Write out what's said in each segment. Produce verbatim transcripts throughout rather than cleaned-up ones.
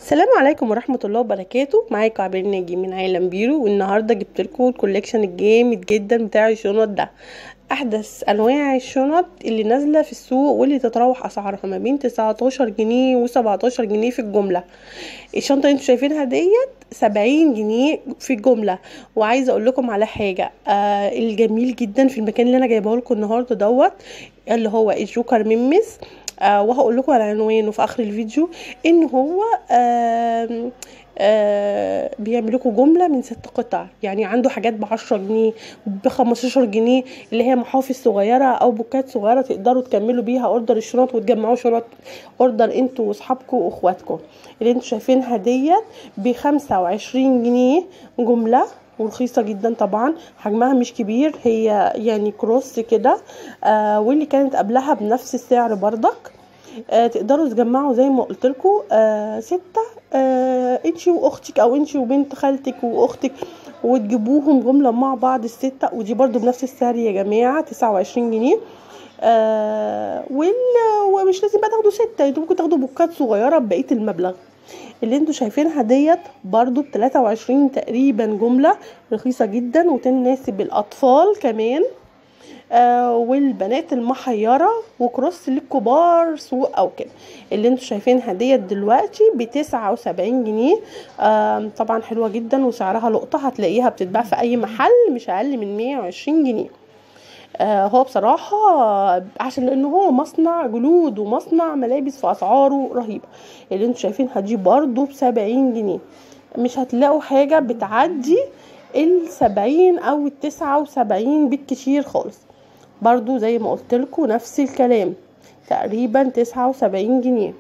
السلام عليكم ورحمة الله وبركاته. معاكم عبير ناجي من عالم بيرو، والنهاردة جبت لكم الكوليكشن الجامد جدا بتاع الشنط ده. احدث انواع الشنط اللي نازله في السوق واللي تتراوح اسعارها ما بين تسعتاشر جنيه وسبعتاشر جنيه في الجمله. الشنطه اللي انتوا شايفينها ديت سبعين جنيه في الجمله. وعايزه اقول لكم على حاجه، آه الجميل جدا في المكان اللي انا جايبه لكم النهارده دوت اللي هو الجوكر ميمس. آه وهقول لكم على عنوانه في اخر الفيديو. ان هو آه آه بيعمل لكم جمله من ست قطع، يعني عنده حاجات بعشرة جنيه بخمستاشر جنيه، اللي هي محافظ صغيره او بوكات صغيره تقدروا تكملوا بيها اوردر الشنط وتجمعوا شنط اوردر انتوا واصحابكم واخواتكم. اللي انتوا شايفينها ديت بخمسة وعشرين جنيه جمله، ورخيصه جدا طبعا. حجمها مش كبير، هي يعني كروس كده. آه واللي كانت قبلها بنفس السعر بردك. آه تقدروا تجمعوا زي ما قلت لكم آه ستة، آه انتي واختك او انتي وبنت خالتك واختك، وتجيبوهم جمله مع بعض السته. ودي برضو بنفس السعر يا جماعه، تسعة وعشرين جنيه. آه ومش لازم بقى تاخدوا سته، انتوا ممكن تاخدوا بوكات صغيره ببقيه المبلغ. اللي انتوا شايفينها ديت برضو بتلاتة وعشرين تقريبا جمله، رخيصه جدا وتناسب الاطفال كمان. آه والبنات المحيره، وكروس للكبار سوق او كده. اللي انتوا شايفينها ديت دلوقتي بتسعة وسبعين جنيه. آه طبعا حلوه جدا وسعرها لقطه، هتلاقيها بتتباع في اي محل مش اقل من مية وعشرين جنيه. آه هو بصراحه عشان لانه هو مصنع جلود ومصنع ملابس، فاسعاره رهيبه. اللي انتوا شايفينها دي برضو بسبعين جنيه. مش هتلاقوا حاجه بتعدي السبعين او التسعة وسبعين بالكتير خالص. برضو زي ما قلت لكم نفس الكلام، تقريبا تسعة وسبعين جنيه.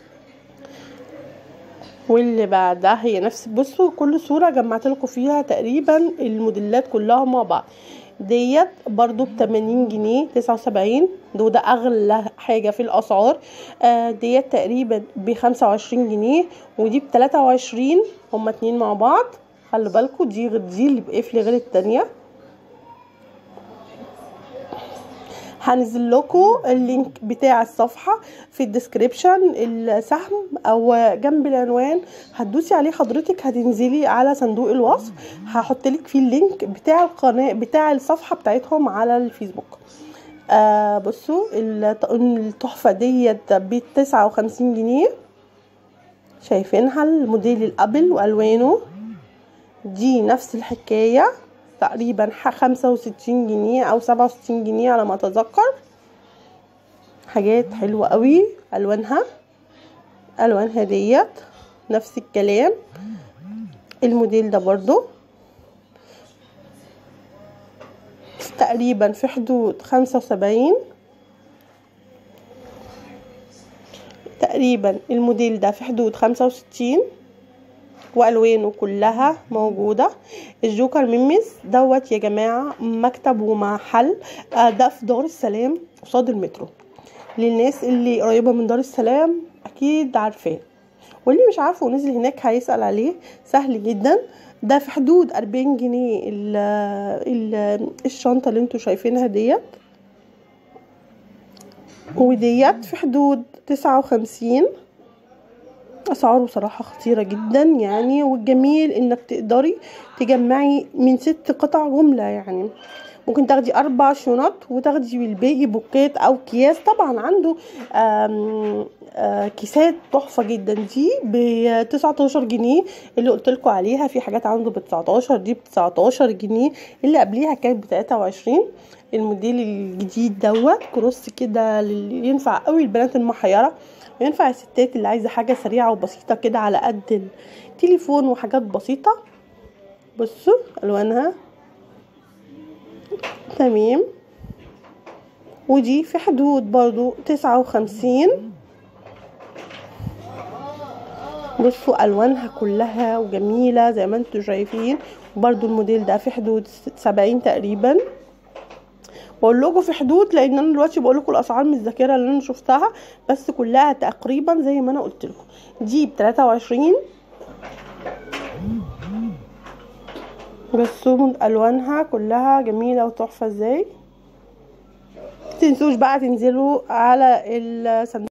واللي بعدها هي نفس، بصوا كل صورة جمعت لكم فيها تقريبا الموديلات كلها مع بعض. ديت برضو بتمانين جنيه، تسعة وسبعين، وده اغلى حاجة في الاسعار. آه ديت تقريبا بخمسة وعشرين جنيه، ودي بتلاتة وعشرين. هما اتنين مع بعض، خلوا بالكم دي غير دي اللي بقفل غير التانية. هنزل لكم اللينك بتاع الصفحه في الديسكريبشن، السهم او جنب العنوان، هتدوسي عليه حضرتك هتنزلي على صندوق الوصف، هحط لك فيه اللينك بتاع القناه بتاع الصفحه بتاعتهم على الفيسبوك. آه بصوا التحفه ديت بتسعة وخمسين جنيه. شايفينها الموديل الابل والوانه، دي نفس الحكايه تقريبا خمسة وستين جنيه او سبعة وستين جنيه على ما اتذكر. حاجات حلوة قوي، الوانها الوانها ديت نفس الكلام. الموديل ده برضو تقريبا في حدود خمسة وسبعين تقريبا. الموديل ده في حدود خمسة وستين، والوانه كلها موجوده. الجوكر ميمس دوت يا جماعه مكتب ومحل، آه ده في دار السلام قصاد المترو. للناس اللي قريبه من دار السلام اكيد عارفاه، واللي مش عارفه ونزل هناك هيسال عليه، سهل جدا. ده في حدود أربعين جنيه ال ال الشنطه اللي انتوا شايفينها ديت، وديت في حدود تسعة وخمسين. اسعاره بصراحه خطيره جدا يعني. والجميل انك تقدري تجمعي من ست قطع جمله، يعني ممكن تاخدي اربع شنط وتاخدي بالباقي بوكات او اكياس. طبعا عنده آم آم كيسات تحفه جدا، دي ب تسعتاشر جنيه اللي قلت لكم عليها. في حاجات عنده ب تسعتاشر، دي ب تسعتاشر جنيه، اللي قبليها كانت ب تلاتة وعشرين. الموديل الجديد دوت كروس كده، ينفع قوي البنات المحيره، ينفع الستات اللي عايزه حاجه سريعه وبسيطه كده على قد التليفون وحاجات بسيطه. بصوا الوانها تمام. ودي في حدود برضو تسعة وخمسين. بصوا الوانها كلها وجميله زي ما انتم شايفين. برضو الموديل ده في حدود سبعين تقريبا. بقول لكم في حدود لان انا دلوقتي بقول لكم الاسعار من الذاكره اللي انا شفتها، بس كلها تقريبا زي ما انا قلت لكم. دي ب تلاتة وعشرين. بصوا الوانها كلها جميله وتحفه ازاي. متنسوش بقى تنزلوا على الصندوق